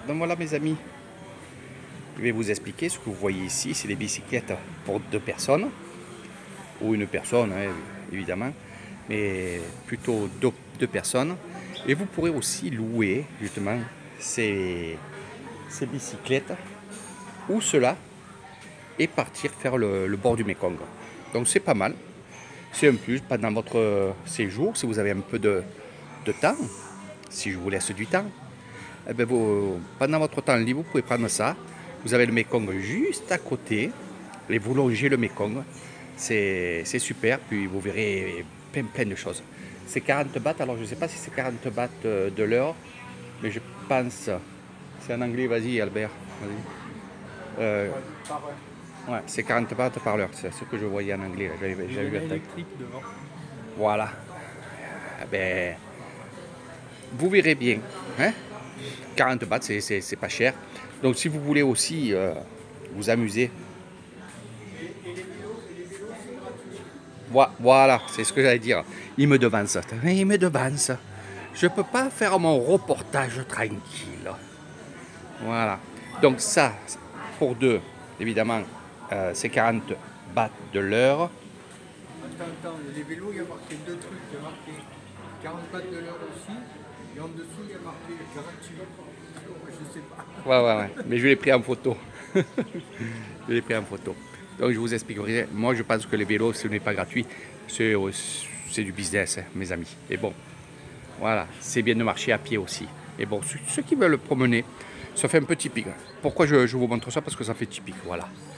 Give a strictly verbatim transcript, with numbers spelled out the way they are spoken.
Donc voilà mes amis, je vais vous expliquer ce que vous voyez ici, c'est des bicyclettes pour deux personnes, ou une personne hein, évidemment, mais plutôt deux, deux personnes. Et vous pourrez aussi louer justement ces, ces bicyclettes ou cela et partir faire le, le bord du Mekong. Donc c'est pas mal, c'est un plus pendant votre séjour, si vous avez un peu de, de temps, si je vous laisse du temps. Eh bien vous, pendant votre temps libre, vous pouvez prendre ça. Vous avez le Mekong juste à côté et vous longez le Mekong. C'est super, puis vous verrez plein, plein de choses. C'est quarante bahts, alors je ne sais pas si c'est quarante bahts de l'heure, mais je pense, c'est en anglais, vas-y Albert, vas-y. Euh, ouais, c'est quarante bahts par l'heure, c'est ce que je voyais en anglais. J'avais vu électrique devant. Voilà. Eh ben, vous verrez bien. Hein, quarante bahts, c'est pas cher. Donc si vous voulez aussi euh, vous amuser. Voilà, c'est ce que j'allais dire. Il me devance. Il me devance. Je ne peux pas faire mon reportage tranquille. Voilà. Donc ça, pour deux, évidemment, euh, c'est quarante bahts de l'heure. Attends, attends, les vélos, il y a marqué deux trucs. Il y a marqué quarante bahts de l'heure aussi. Et en dessous, il y a marqué gratuit. Je sais pas. Ouais, ouais, ouais. Mais je l'ai pris en photo. Je l'ai pris en photo. Donc je vous expliquerai. Moi, je pense que les vélos, ce n'est pas gratuit. C'est du business, hein, mes amis. Et bon, voilà. C'est bien de marcher à pied aussi. Et bon, ceux qui veulent le promener, ça fait un peu typique. Pourquoi je, je vous montre ça? Parce que ça fait typique, voilà.